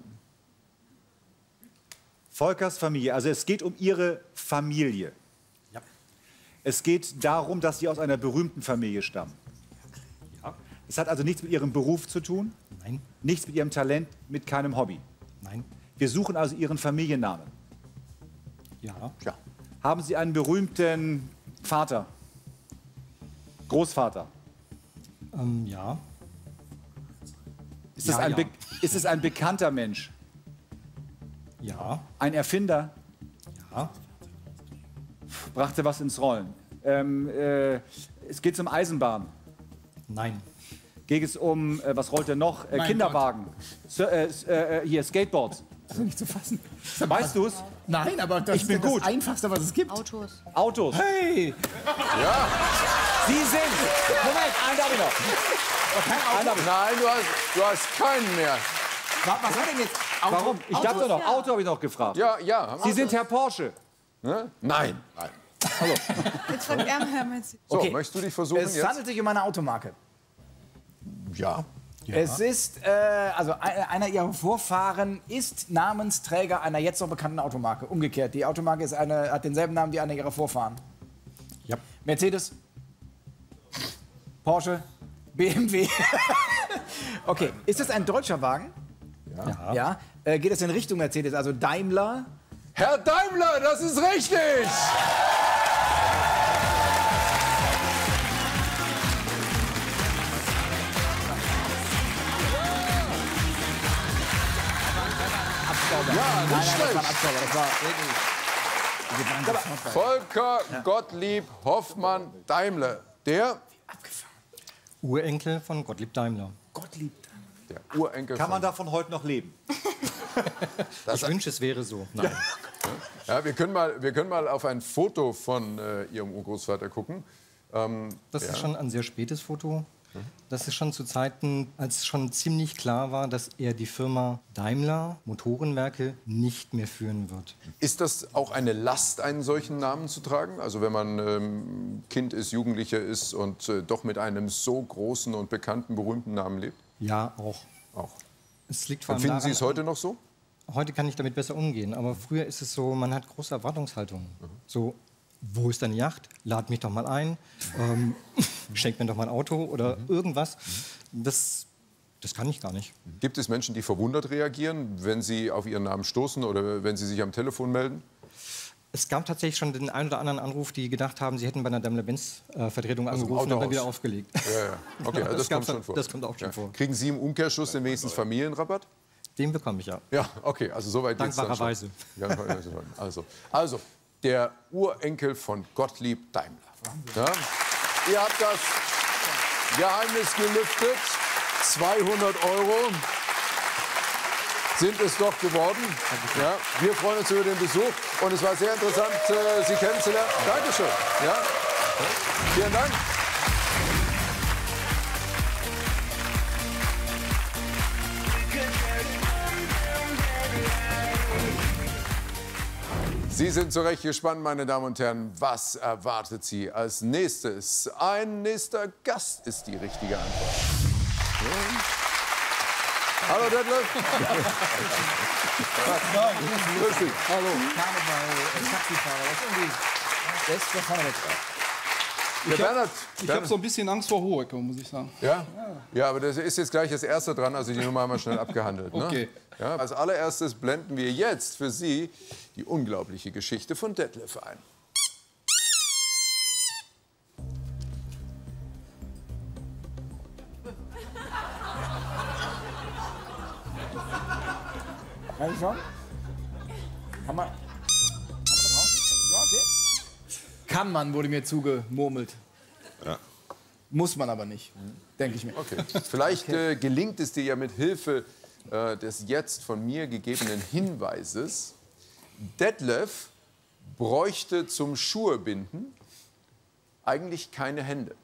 S3: Volkers Familie, also es geht um ihre Familie.
S5: Ja.
S3: Es geht darum, dass sie aus einer berühmten Familie stammen.
S5: Ja.
S3: Es hat also nichts mit ihrem Beruf zu tun.
S5: Nein.
S3: Nichts mit ihrem Talent, mit keinem Hobby.
S5: Nein.
S3: Wir suchen also ihren Familiennamen.
S5: Ja.
S2: Ja.
S3: Haben Sie einen berühmten Vater? Großvater?
S5: Ähm, ja.
S3: Ist, das
S5: Ja,
S3: ein
S5: ja.
S3: Be ist es ein bekannter Mensch?
S5: Ja.
S3: Ein Erfinder?
S5: Ja.
S3: Brachte was ins Rollen. Ähm, äh, es geht um Eisenbahn.
S5: Nein.
S3: Geht es um, äh, was rollt denn noch? Äh,
S5: Mein
S3: Kinderwagen. So, äh, äh, hier, Skateboards.
S5: Also nicht zu fassen.
S3: Weißt du es?
S5: Nein, aber das
S3: Ich
S5: ist
S3: bin
S5: ja
S3: gut.
S5: das Einfachste, was es gibt.
S7: Autos.
S3: Autos.
S5: Hey!
S2: Ja.
S3: Sie sind. Moment, einen darf ich noch. Einen darf ich.
S2: Nein, du hast, du hast keinen mehr.
S5: Was, was war denn jetzt? Auto?
S3: Warum? Ich darf doch noch. Auto habe ich noch gefragt.
S2: Ja, ja. haben
S3: Sie
S2: wir.
S3: sind Herr Porsche.
S2: Ne? Nein. Nein.
S7: Jetzt fragt er Herr Menzi.
S2: So,
S5: Okay.
S2: möchtest du dich versuchen
S5: Es
S2: jetzt?
S5: handelt sich um eine Automarke.
S2: Ja.
S5: Es ist, äh, also ein- einer ihrer Vorfahren ist Namensträger einer jetzt noch bekannten Automarke. Umgekehrt, die Automarke ist eine, hat denselben Namen wie einer ihrer Vorfahren.
S18: Ja.
S5: Mercedes, Porsche, B M W. Okay, ist das ein deutscher Wagen?
S18: Ja.
S5: Ja. Äh, geht es in Richtung Mercedes, also Daimler?
S2: Herr Daimler, das ist richtig! Ja, nicht schlecht. Volker Gottlieb Hoffmann Daimler. Der?
S18: Urenkel von Gottlieb Daimler.
S5: Gottlieb
S2: Der Urenkel
S3: Kann man
S2: von...
S3: davon heute noch leben?
S18: Ich wünsche, es wäre so. Nein.
S2: Ja, wir können mal, wir können mal auf ein Foto von äh, Ihrem Urgroßvater gucken. Ähm,
S18: Das
S2: ja.
S18: ist schon ein sehr spätes Foto. Das ist schon zu Zeiten, als schon ziemlich klar war, dass er die Firma Daimler Motorenwerke nicht mehr führen wird.
S2: Ist das auch eine Last, einen solchen Namen zu tragen? Also wenn man ähm, Kind ist, Jugendlicher ist und äh, doch mit einem so großen und bekannten, berühmten Namen lebt?
S18: Ja, auch.
S2: Auch.
S18: Es liegt vor allem
S2: Empfinden Sie
S18: daran-
S2: es heute noch so?
S18: Heute kann ich damit besser umgehen, aber früher ist es so, man hat große Erwartungshaltungen. So, wo ist deine Yacht? Lad mich doch mal ein. Ähm, schenk mir doch mal ein Auto oder irgendwas. Das, das kann ich gar nicht.
S2: Gibt es Menschen, die verwundert reagieren, wenn sie auf ihren Namen stoßen oder wenn sie sich am Telefon melden?
S18: Es gab tatsächlich schon den einen oder anderen Anruf, die gedacht haben, sie hätten bei einer Daimler-Benz-Vertretung
S2: Also im
S18: angerufen und dann
S2: Autohaus.
S18: wieder aufgelegt.
S2: Ja, ja. Okay, also das,
S18: gab's
S2: kommt
S18: dann-
S2: schon vor.
S18: Das kommt auch schon
S2: Ja.
S18: vor.
S2: Kriegen Sie im Umkehrschluss den wenigstens Familienrabatt?
S18: Den bekomme ich ja.
S2: Ja, okay, also soweit geht's dann schon.
S18: Dankbarerweise.
S2: Ja, also, also, der Urenkel von Gottlieb Daimler. Ja, ihr habt das Geheimnis gelüftet. zweihundert Euro sind es doch geworden. Ja, wir freuen uns über den Besuch und es war sehr interessant, äh, Sie kennenzulernen. Dankeschön. Ja, vielen Dank. Sie sind zu Recht gespannt, meine Damen und Herren. Was erwartet Sie als nächstes? Ein nächster Gast ist die richtige Antwort. Ja. Hallo Detlef. Grüß dich.
S5: Hallo. Karneval, Taxifahrer, das ist irgendwie... Der ist der vorne weg.
S2: Der Bernhard.
S19: Ich habe so ein bisschen Angst vor Hohecker, muss ich sagen.
S2: Ja? Ja, aber das ist jetzt gleich das Erste dran, also die Nummer haben wir schnell abgehandelt. Ne?
S19: Okay.
S2: Ja, als allererstes blenden wir jetzt für Sie die unglaubliche Geschichte von Detlef ein.
S5: Kann ich schon? Kann man... Kann man das raus? Ja, okay. Kann man, wurde mir zugemurmelt.
S2: Ja.
S5: Muss man aber nicht, denke ich mir.
S2: Okay. Vielleicht äh, gelingt es dir ja mit Hilfe äh, des jetzt von mir gegebenen Hinweises. Detlef bräuchte zum Schuhebinden eigentlich keine Hände.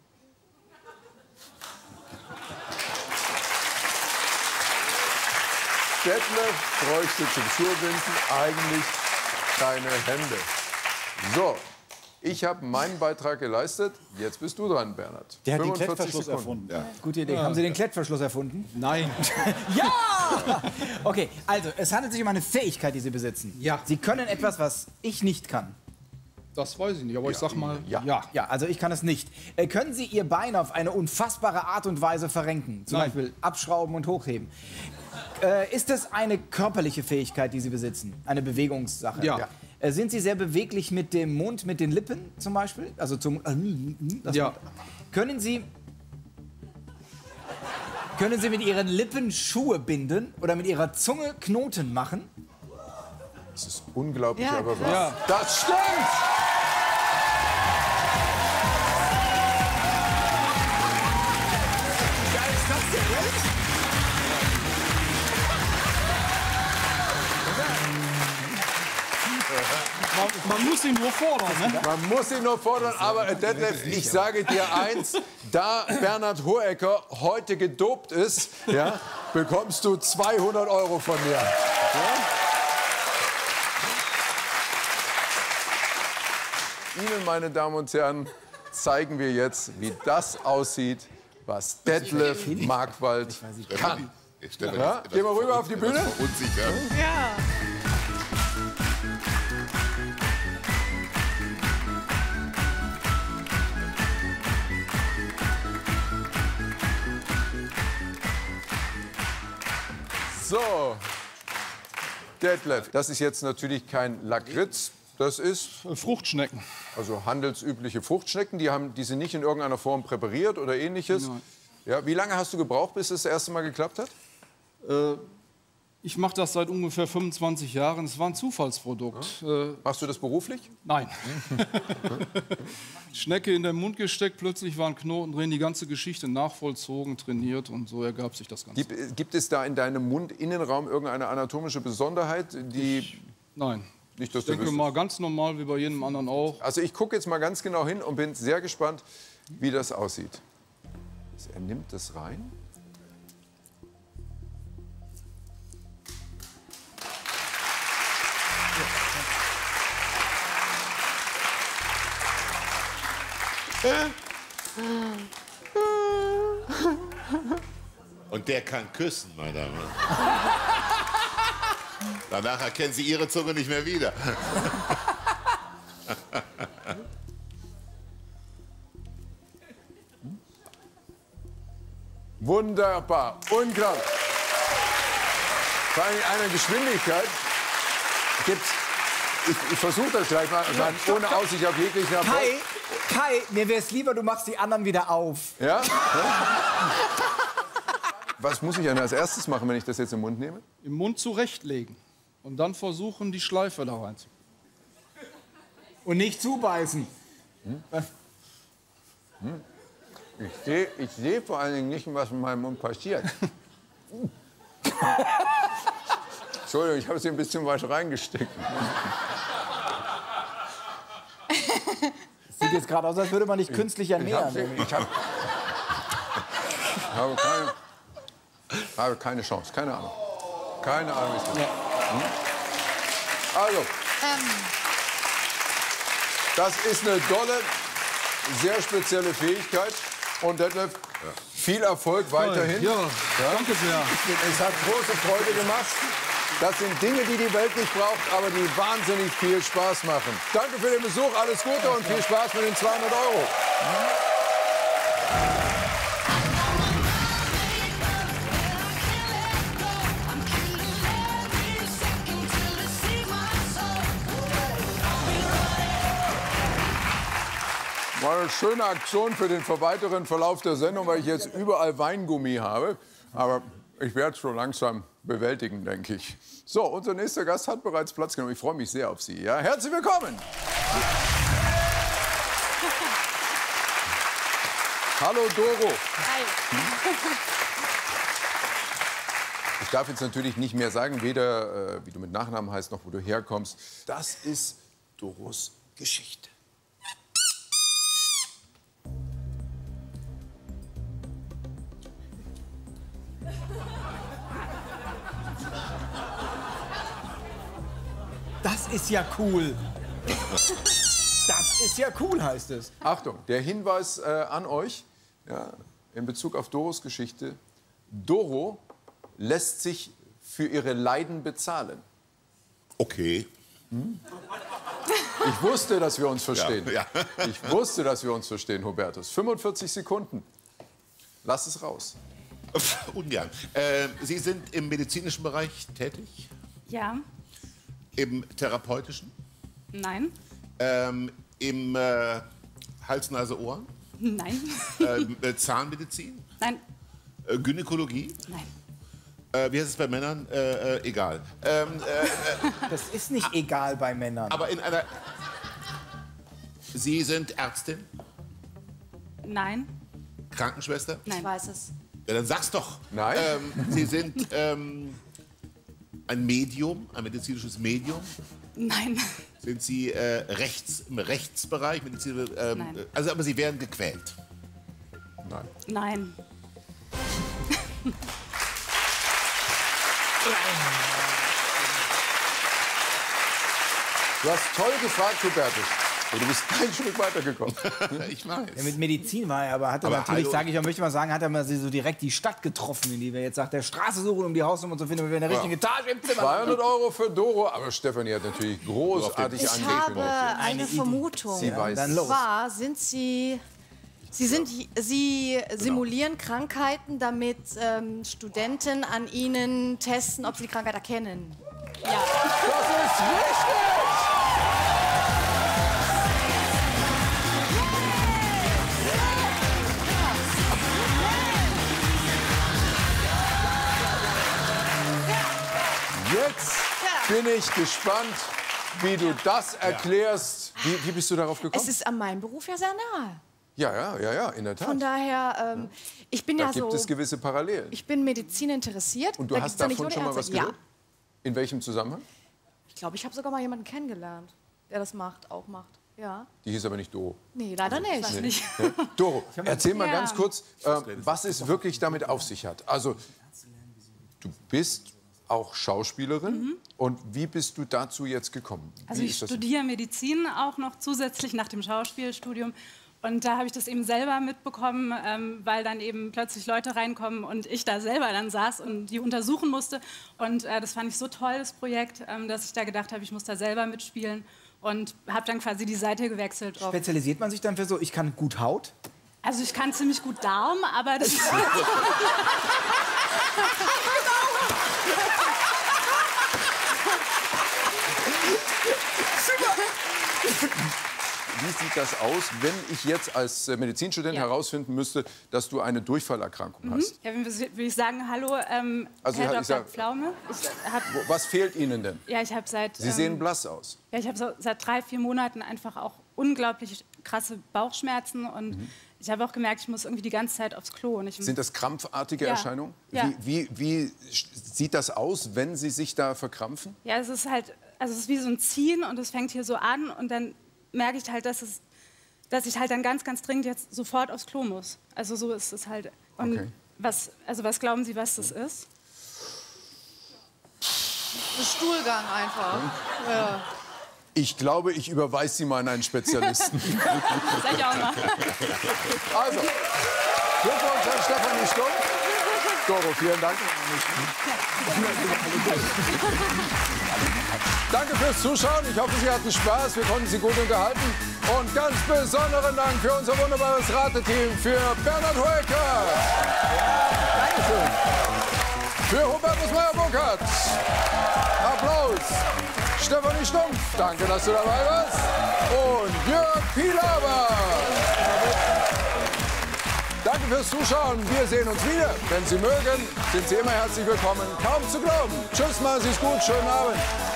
S2: Detlef bräuchte zum Schuhebinden eigentlich keine Hände. So, ich habe meinen Beitrag geleistet. Jetzt bist du dran, Bernhard.
S3: Der hat den
S2: fünfundvierzig
S3: Klettverschluss
S2: Sekunden.
S3: erfunden.
S2: Ja.
S5: Gute Idee.
S3: Ja.
S5: Haben Sie den Klettverschluss erfunden?
S3: Nein.
S5: Ja! Okay, also es handelt sich um eine Fähigkeit, die Sie besitzen.
S19: Ja.
S5: Sie können etwas, was ich nicht kann.
S19: Das weiß ich nicht, aber ich sag mal,
S5: Ja. ja. Ja, also ich kann es nicht. Äh, können Sie Ihr Bein auf eine unfassbare Art und Weise verrenken? Zum
S19: Nein.
S5: Beispiel abschrauben und hochheben. Äh, ist es eine körperliche Fähigkeit, die Sie besitzen? Eine Bewegungssache?
S19: Ja.
S5: Äh, sind Sie sehr beweglich mit dem Mund, mit den Lippen zum Beispiel? Also zum... Das
S19: Ja.
S5: Wort. Können Sie... Können Sie mit Ihren Lippen Schuhe binden oder mit Ihrer Zunge Knoten machen?
S2: Das ist unglaublich,
S5: Ja,
S2: aber
S5: krass.
S2: wahr.
S5: Ja.
S2: Das stimmt!
S19: man, man muss ihn nur fordern. Ne?
S2: Man muss ihn nur fordern, aber äh, Detlef, ich sage dir eins, da Bernhard Hohecker heute gedopt ist, ja, bekommst du zweihundert Euro von mir. Ja? Ihnen, meine Damen und Herren, zeigen wir jetzt, wie das aussieht, was Detlef Markwald kann.
S4: Ich stelle mir
S2: Ja?
S4: das-
S2: Geh mal rüber auf die
S4: etwas
S2: Bühne.
S4: Unsicher.
S12: Ja.
S2: So, Detlef, das ist jetzt natürlich kein Lakritz, das ist...
S19: Fruchtschnecken.
S2: Also handelsübliche Fruchtschnecken, die, haben, die sind nicht in irgendeiner Form präpariert oder ähnliches.
S19: Nein.
S2: Ja, wie lange hast du gebraucht, bis es das erste Mal geklappt hat?
S19: Äh, ich mache das seit ungefähr fünfundzwanzig Jahren. Es war ein Zufallsprodukt. Äh,
S2: Machst du das beruflich?
S19: Nein. Schnecke in den Mund gesteckt, plötzlich waren Knoten drin, die ganze Geschichte nachvollzogen, trainiert und so ergab sich das Ganze.
S2: Gibt, gibt es da in deinem Mundinnenraum irgendeine anatomische Besonderheit, die...
S19: Ich, nein.
S2: Nicht, dass
S19: Ich
S2: du
S19: denke
S2: wüsstest.
S19: mal ganz normal wie bei jedem anderen auch.
S2: Also ich gucke jetzt mal ganz genau hin und bin sehr gespannt, wie das aussieht. Er nimmt das rein.
S4: Und der kann küssen, meine Damen und Herren. Danach erkennen Sie Ihre Zunge nicht mehr wieder.
S2: Wunderbar, unglaublich. Vor allem einer Geschwindigkeit gibt's. Ich, ich versuche das gleich mal, mal ohne Aussicht auf jeglichen Erfolg.
S5: Kai, Kai, mir wäre es lieber, du machst die anderen wieder auf.
S2: Ja? Was muss ich denn als erstes machen, wenn ich das jetzt im Mund nehme?
S19: Im Mund zurechtlegen und dann versuchen, die Schleife da rein zu.
S5: Und nicht zubeißen.
S2: Hm? Hm? Ich sehe ich seh vor allen Dingen nicht, was in meinem Mund passiert. Entschuldigung, ich habe sie ein bisschen weit reingesteckt.
S5: Sieht jetzt gerade aus, als würde man dich künstlich ernähren.
S2: Ich, ich, hab, ich habe, keine, habe keine Chance, keine Ahnung. Keine Ahnung, wie es geht. Hm? Also, das ist eine tolle, sehr spezielle Fähigkeit. Und Detlef, viel Erfolg weiterhin.
S19: Ja, danke sehr.
S2: Es hat große Freude gemacht. Das sind Dinge, die die Welt nicht braucht, aber die wahnsinnig viel Spaß machen. Danke für den Besuch, alles Gute und viel Spaß mit den zweihundert Euro. War eine schöne Aktion für den weiteren Verlauf der Sendung, weil ich jetzt überall Weingummi habe. Aber ich werde es schon langsam bewältigen, denke ich. So, unser nächster Gast hat bereits Platz genommen. Ich freue mich sehr auf Sie. Ja? Herzlich willkommen. Hallo Doro.
S7: Hi.
S2: Ich darf jetzt natürlich nicht mehr sagen, weder äh, wie du mit Nachnamen heißt, noch wo du herkommst. Das ist Doros Geschichte.
S5: Das ist ja cool. Das ist ja cool, heißt es.
S2: Achtung, der Hinweis äh, an euch ja, in Bezug auf Doros Geschichte. Doro lässt sich für ihre Leiden bezahlen.
S4: Okay.
S2: Hm? Ich wusste, dass wir uns verstehen.
S4: Ja, ja.
S2: Ich wusste, dass wir uns verstehen, Hubertus. fünfundvierzig Sekunden. Lass es raus.
S4: Ungern. Äh, Sie sind im medizinischen Bereich tätig?
S20: Ja.
S4: Im therapeutischen?
S20: Nein.
S4: Ähm, Im äh, Hals, Nase, Ohren?
S20: Nein.
S4: Ähm, äh, Zahnmedizin?
S20: Nein.
S4: Äh, Gynäkologie?
S20: Nein.
S4: Äh, wie heißt es bei Männern? Äh, äh, egal. Ähm, äh, äh,
S5: Das ist nicht egal bei Männern.
S4: aber in einer... Sie sind Ärztin?
S20: Nein.
S4: Krankenschwester?
S7: Ich weiß es.
S4: Ja, dann sag's doch.
S2: Nein.
S4: Ähm, Sie sind ähm, ein Medium, ein medizinisches Medium?
S20: Nein.
S4: Sind Sie äh, rechts, im Rechtsbereich? Medizin, ähm,
S20: Nein.
S4: Also, aber Sie werden gequält?
S2: Nein.
S20: Nein.
S2: Du hast toll gefragt, Hubertus. Du bist kein Stück weitergekommen.
S4: Ich weiß.
S5: Ja, mit Medizin war er, aber hat er
S4: Aber
S5: natürlich,
S4: hallo.
S5: sage ich, möchte mal sagen, hat er mal so direkt die Stadt getroffen, in die wir jetzt sagt, der Straße suchen, um die Hausnummer zu finden, wenn wir in der richtigen Etage im Zimmer
S2: zweihundert Euro für Doro, aber Stefanie hat natürlich großartig
S7: Ich habe eine
S5: Eine Idee.
S7: Vermutung.
S2: Sie weiß.
S5: Dann los.
S7: Und zwar sind Sie, Sie, sind, Sie simulieren Krankheiten, damit ähm, Studenten an Ihnen testen, ob sie die Krankheit erkennen. Ja.
S2: Das ist richtig! Jetzt bin ich gespannt, wie du das erklärst. Wie, wie bist du darauf gekommen?
S7: Es ist an meinem Beruf ja sehr nahe.
S2: Ja, ja, ja, ja, in der Tat.
S7: Von daher, ähm, ich bin
S2: Da
S7: ja
S2: gibt
S7: so,
S2: es gewisse Parallelen.
S7: ich bin Medizin interessiert.
S2: Und du
S7: Da
S2: hast
S7: gibt's ja nicht
S2: davon
S7: nur die
S2: schon mal was
S7: Ärzte.
S2: gehört?
S7: Ja,
S2: In welchem Zusammenhang?
S7: ich glaube, ich habe sogar mal jemanden kennengelernt, der das macht, auch macht. Ja.
S2: Die hieß aber nicht Doro.
S7: Nee, leider nicht.
S2: Nee. Ja? Doro, erzähl mal
S7: Ja.
S2: ganz kurz, äh, was es wirklich damit auf sich hat. Also, du bist auch Schauspielerin. Und wie bist du dazu jetzt gekommen?
S20: Also
S2: Wie
S20: ich
S2: ist das?
S20: studiere Medizin auch noch zusätzlich nach dem Schauspielstudium. Und da habe ich das eben selber mitbekommen, ähm, weil dann eben plötzlich Leute reinkommen und ich da selber dann saß und die untersuchen musste. Und äh, das fand ich so toll, das Projekt, ähm, dass ich da gedacht habe, ich muss da selber mitspielen. Und habe dann quasi die Seite gewechselt drauf.
S5: Spezialisiert man sich dann für so, ich kann gut Haut?
S20: Also ich kann ziemlich gut Darm, aber das ist...
S2: Wie sieht das aus, wenn ich jetzt als äh, Medizinstudent
S20: Ja.
S2: herausfinden müsste, dass du eine Durchfallerkrankung
S20: Mhm.
S2: hast?
S20: Ja, würde ich sagen, hallo, ähm,
S2: Also,
S20: Herr
S2: ich
S20: Doktor
S2: sag-
S20: Pflaume. Ich hab,
S2: Wo- Was fehlt Ihnen denn?
S20: ja, ich habe seit...
S2: Sie
S20: ähm,
S2: sehen blass aus.
S20: Ja, ich habe so seit drei, vier Monaten einfach auch unglaublich krasse Bauchschmerzen und
S2: Mhm.
S20: ich habe auch gemerkt, ich muss irgendwie die ganze Zeit aufs Klo. Und ich,
S2: Sind das krampfartige
S20: Ja.
S2: Erscheinungen?
S20: Ja.
S2: Wie, wie, wie sieht das aus, wenn Sie sich da verkrampfen?
S20: Ja, es ist halt, also es ist wie so ein Ziehen und es fängt hier so an und dann merke ich halt, dass es, dass ich halt dann ganz, ganz dringend jetzt sofort aufs Klo muss. Also so ist es halt. Und
S2: Okay.
S20: was, also was glauben Sie, was das ist?
S7: Ein Stuhlgang einfach. Ja.
S2: Ich glaube, ich überweise Sie mal an einen Spezialisten.
S20: Sag ich auch mal.
S2: Also, Glückwunsch an Stefanie Stumpf. Doro, vielen Dank. Danke fürs Zuschauen. Ich hoffe, Sie hatten Spaß. Wir konnten Sie gut unterhalten. Und ganz besonderen Dank für unser wunderbares Rateteam, für Bernhard Hoeker. Dankeschön. Für Hubertus Meyer-Burkhardt. Applaus. Stefanie Stumpf, danke, dass du dabei warst. Und Jörg Pilawa. Danke fürs Zuschauen. Wir sehen uns wieder. Wenn Sie mögen, sind Sie immer herzlich willkommen. Kaum zu glauben. Tschüss, machen Sie es gut. Schönen Abend.